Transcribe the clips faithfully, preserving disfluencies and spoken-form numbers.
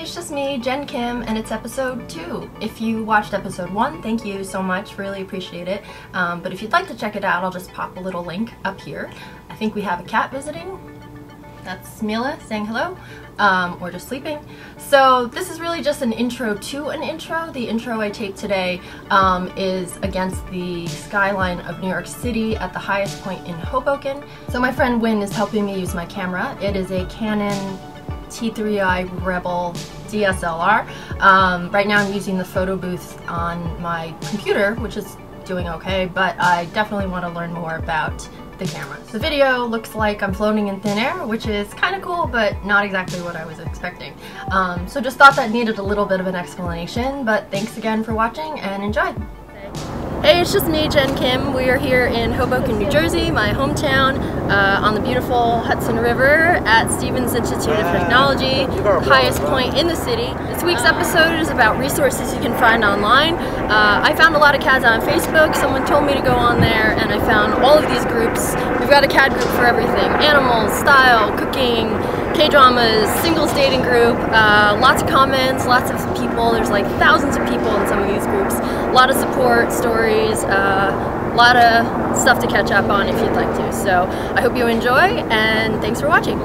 it's just me, Jen Kim, and it's episode two. If you watched episode one, thank you so much, really appreciate it. Um, but if you'd like to check it out, I'll just pop a little link up here. I think we have a cat visiting. That's Mila saying hello, um, or just sleeping. So this is really just an intro to an intro. The intro I taped today um, is against the skyline of New York City at the highest point in Hoboken. So my friend Wynn is helping me use my camera. It is a Canon T three i Rebel D S L R. Um, right now I'm using the photo booth on my computer, which is doing okay, but I definitely want to learn more about the camera. The video looks like I'm floating in thin air, which is kind of cool, but not exactly what I was expecting. Um, so just thought that needed a little bit of an explanation, but thanks again for watching and enjoy. Hey, it's just me, Jen Kim. We are here in Hoboken, New Jersey, my hometown, uh, on the beautiful Hudson River at Stevens Institute of Technology, the highest point in the city. This week's episode is about resources you can find online. Uh, I found a lot of C A Ds on Facebook. Someone told me to go on there, and I found all of these groups. We've got a C A D group for everything: animals, style, cooking, K-dramas, singles dating group, uh, lots of comments, lots of people. There's like thousands of people in some of these groups. A lot of support, stories, uh, a lot of stuff to catch up on if you'd like to. So I hope you enjoy, and thanks for watching.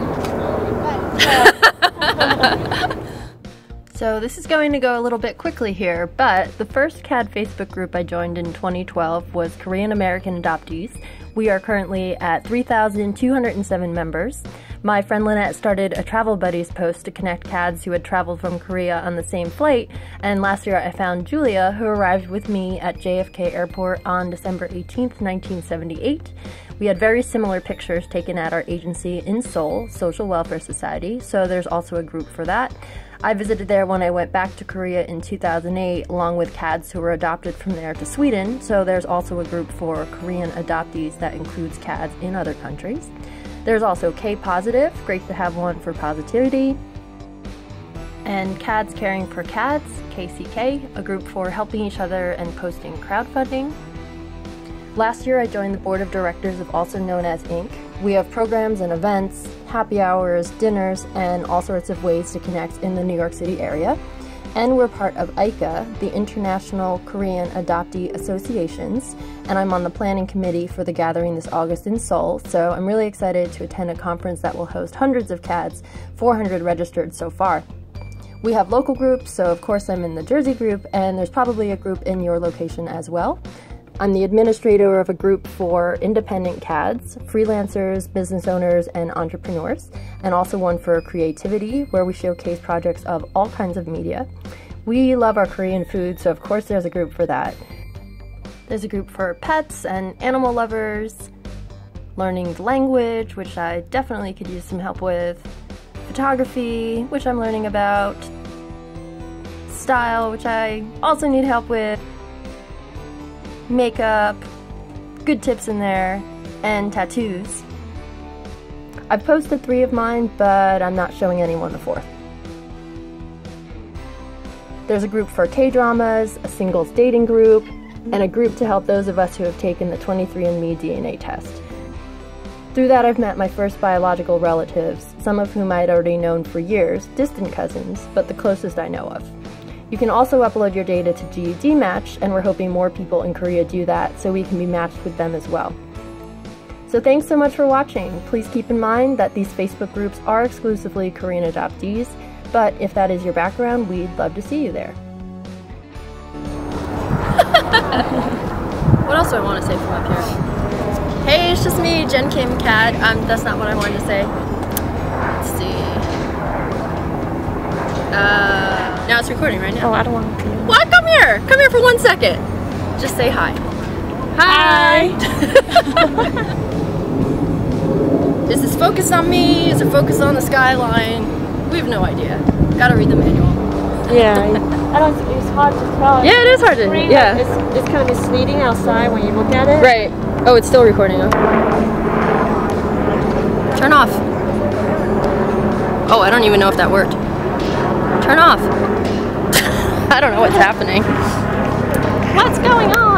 So this is going to go a little bit quickly here, but the first C A D Facebook group I joined in twenty twelve was Korean American Adoptees. We are currently at three thousand two hundred seven members. My friend Lynette started a Travel Buddies post to connect C A Ds who had traveled from Korea on the same flight, and last year I found Julia, who arrived with me at J F K Airport on December eighteenth, nineteen seventy-eight. We had very similar pictures taken at our agency in Seoul, Social Welfare Society, so there's also a group for that. I visited there when I went back to Korea in two thousand eight, along with C A Ds who were adopted from there to Sweden, so there's also a group for Korean adoptees that includes C A Ds in other countries. There's also K-Positive, great to have one for positivity, and C A Ds Caring for C A Ds, K C K, a group for helping each other and posting crowdfunding. Last year I joined the board of directors of Also Known As Incorporated. We have programs and events, happy hours, dinners, and all sorts of ways to connect in the New York City area. And we're part of I C A, the International Korean Adoptee Associations, and I'm on the planning committee for the gathering this August in Seoul, so I'm really excited to attend a conference that will host hundreds of C A Ds, four hundred registered so far. We have local groups, so of course I'm in the Jersey group, and there's probably a group in your location as well. I'm the administrator of a group for independent C A Ds, freelancers, business owners, and entrepreneurs, and also one for creativity, where we showcase projects of all kinds of media. We love our Korean food, so of course there's a group for that. There's a group for pets and animal lovers, learning the language, which I definitely could use some help with, photography, which I'm learning about, style, which I also need help with, makeup, good tips in there, and tattoos. I've posted three of mine, but I'm not showing anyone the fourth. There's a group for K-dramas, a singles dating group, and a group to help those of us who have taken the twenty-three and me D N A test. Through that I've met my first biological relatives, some of whom I'd already known for years, distant cousins, but the closest I know of. You can also upload your data to G E D Match, and we're hoping more people in Korea do that so we can be matched with them as well. So thanks so much for watching. Please keep in mind that these Facebook groups are exclusively Korean adoptees, but if that is your background, we'd love to see you there. What else do I want to say from up here? Hey, it's just me, Jen Kim C A D. Um, that's not what I wanted to say. Let's see. Uh, now it's recording right now. Oh, I don't want to. What? Come here! Come here for one second. Just say hi. Hi! hi. Is this focused on me? Is it focused on the skyline? We have no idea. Gotta read the manual. Yeah, I don't. It's hard to tell. Yeah, it is hard to. Green, yeah, it's, it's kind of misleading outside when you look at it. Right. Oh, it's still recording. Huh? Turn off. Oh, I don't even know if that worked. Turn off. I don't know what's happening. What's going on?